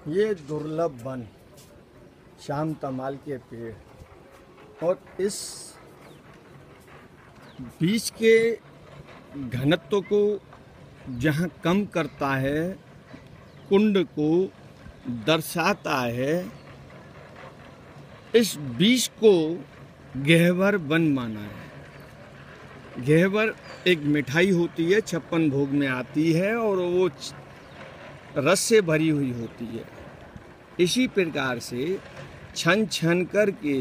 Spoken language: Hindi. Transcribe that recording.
ये दुर्लभ वन, शाम तमाल के पेड़ और इस बीज के घनत्व को जहाँ कम करता है, कुंड को दर्शाता है, इस बीज को घेवर वन माना है। घेवर एक मिठाई होती है, 56 भोग में आती है और वो रस से भरी हुई होती है। इसी प्रकार से छन छन करके